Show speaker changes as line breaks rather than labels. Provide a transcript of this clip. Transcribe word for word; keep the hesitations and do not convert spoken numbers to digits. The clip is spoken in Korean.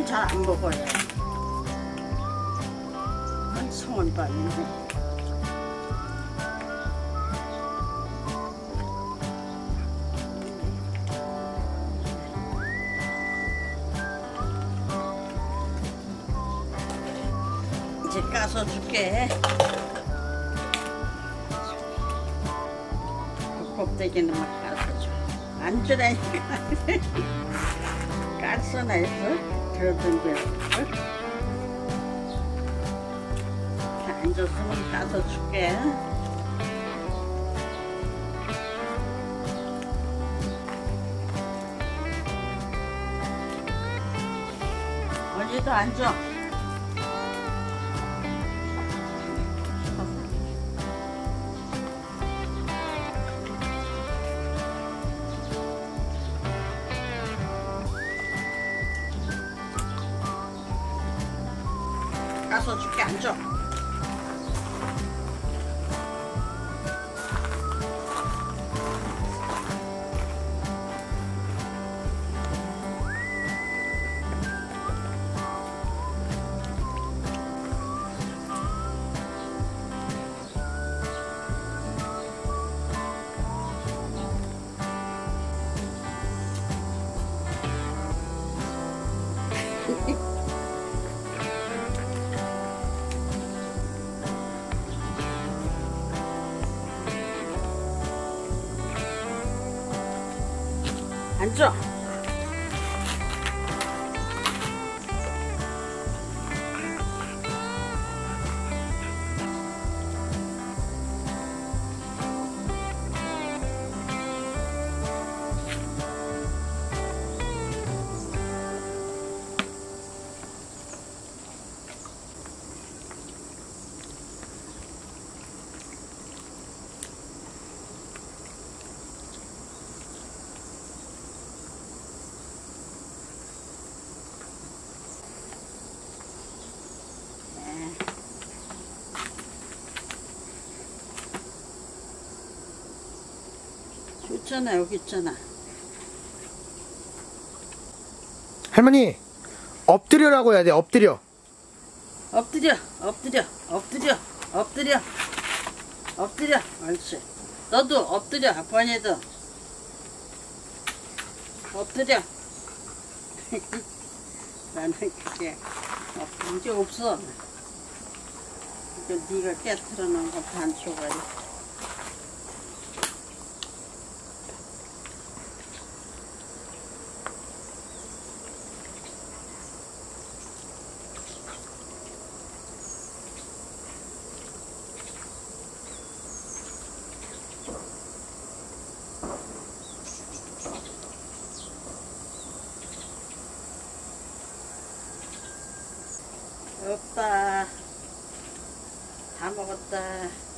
난 잘 안 먹어요. 한 송원반인데. 이제 까서 줄게. 껍데기는 막 까서 줘. 안 주라니까. 까서나 해서 들어던져. 안 줬으면 까서 줄게. 언니도 안 줘. 까서 줄게. 안 줘. 안 줘. 있잖아. 여기 있잖아.
할머니 엎드려라고 해야 돼. 엎드려.
엎드려. 엎드려. 엎드려. 엎드려. 엎드려. 옳지. 너도 엎드려. 아빠니도 엎드려. 나는 그게 엎드린 게 없어. 이거 네가 깨트려 놓은 거 반초가리. 없다. 다 먹었다.